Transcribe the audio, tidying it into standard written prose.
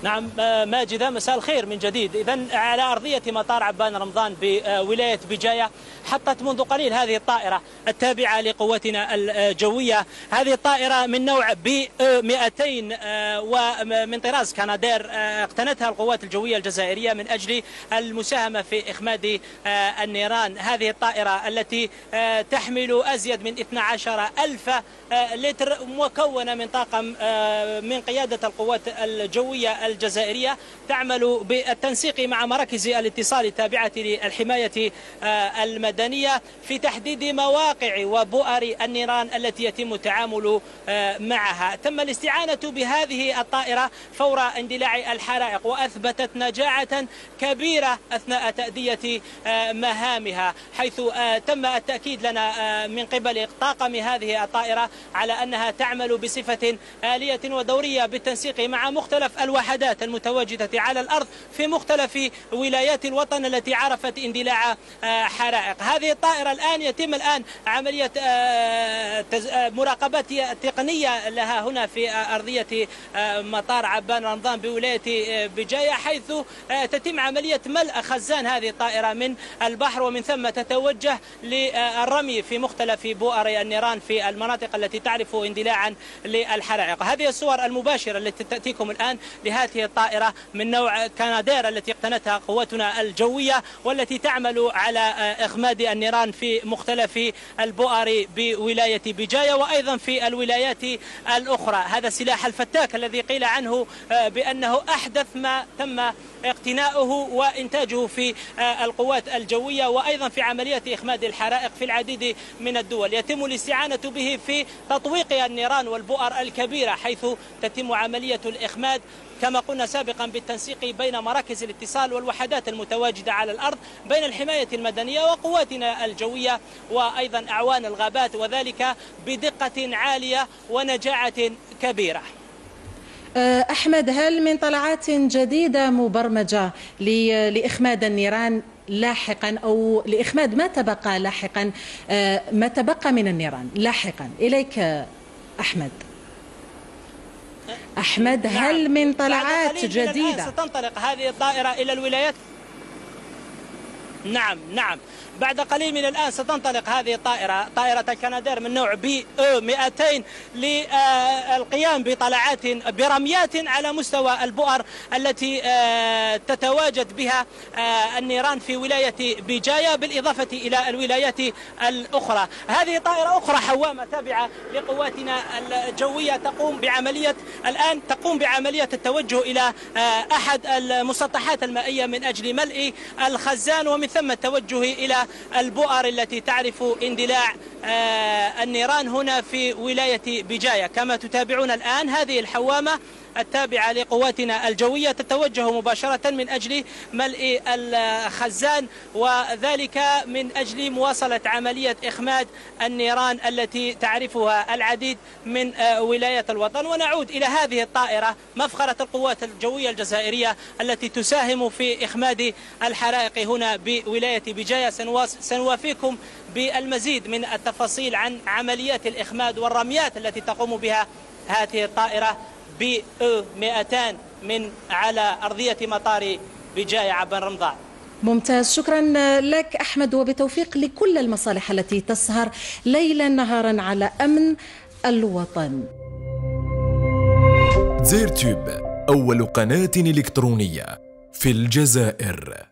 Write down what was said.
نعم ماجدة، مساء الخير من جديد. إذن على أرضية مطار عبان رمضان بولاية بجاية حطت منذ قليل هذه الطائرة التابعة لقواتنا الجوية. هذه الطائرة من نوع بي 200 ومن طراز كنادير، اقتنتها القوات الجوية الجزائرية من أجل المساهمة في إخماد النيران. هذه الطائرة التي تحمل أزيد من 12,000 لتر، مكونة من طاقم من قيادة القوات الجوية الجزائرية، تعمل بالتنسيق مع مراكز الاتصال التابعة للحماية المدنية في تحديد مواقع وبؤر النيران التي يتم التعامل معها. تم الاستعانة بهذه الطائرة فور اندلاع الحرائق، وأثبتت نجاعة كبيرة أثناء تأدية مهامها، حيث تم التأكيد لنا من قبل طاقم هذه الطائرة على أنها تعمل بصفة آلية ودورية بالتنسيق مع مختلف الوحدات المتواجدة على الأرض في مختلف ولايات الوطن التي عرفت اندلاع حرائق. هذه الطائرة الآن يتم عملية مراقبات تقنية لها هنا في أرضية مطار عبان رمضان بولاية بجاية، حيث تتم عملية ملء خزان هذه الطائرة من البحر، ومن ثم تتوجه للرمي في مختلف بؤر النيران في المناطق التي تعرف اندلاعا للحرائق. هذه الصور المباشرة التي تأتيكم الآن لهذه الطائرة من نوع كنادير التي اقتنتها قواتنا الجوية، والتي تعمل على إخماد النيران في مختلف البؤر بولاية بجاية وأيضا في الولايات الأخرى. هذا السلاح الفتاك الذي قيل عنه بأنه أحدث ما تم اقتناؤه وإنتاجه في القوات الجوية، وأيضا في عملية إخماد الحرائق في العديد من الدول. يتم الاستعانة به في تطويق النيران والبؤر الكبيرة، حيث تتم عملية الإخماد كما قلنا سابقا بالتنسيق بين مراكز الاتصال والوحدات المتواجدة على الأرض، بين الحماية المدنية وقواتنا الجوية وأيضا أعوان الغابات، وذلك بدقة عالية ونجاعة كبيرة. أحمد، هل من طلعات جديدة مبرمجة لإخماد النيران لاحقا، أو لإخماد ما تبقى لاحقا، ما تبقى من النيران لاحقا؟ إليك أحمد، هل من طلعات جديدة؟ ستنطلق هذه الطائرة إلى الولايات. نعم بعد قليل من الآن ستنطلق هذه الطائرة، طائرة الكنادير من نوع بي 200 للقيام بطلعات برميات على مستوى البؤر التي تتواجد بها النيران في ولاية بجاية، بالإضافة إلى الولايات الأخرى. هذه طائرة أخرى حوامة تابعة لقواتنا الجوية تقوم بعملية التوجه إلى أحد المسطحات المائية من أجل ملء الخزان، ومن ثم التوجه إلى البؤر التي تعرف اندلاع النيران هنا في ولاية بجاية. كما تتابعون الآن هذه الحوامة التابعة لقواتنا الجوية تتوجه مباشرة من أجل ملء الخزان، وذلك من أجل مواصلة عملية إخماد النيران التي تعرفها العديد من ولايات الوطن. ونعود إلى هذه الطائرة مفخرة القوات الجوية الجزائرية التي تساهم في إخماد الحرائق هنا بولاية بجاية. سنوافيكم بالمزيد من التفاصيل عن عمليات الإخماد والرميات التي تقوم بها هذه الطائرة بي 200 من على أرضية مطار بجاية عبان رمضان. ممتاز، شكرا لك أحمد، وبتوفيق لكل المصالح التي تسهر ليلا نهارا على أمن الوطن. زيرتوب، أول قناة إلكترونية في الجزائر.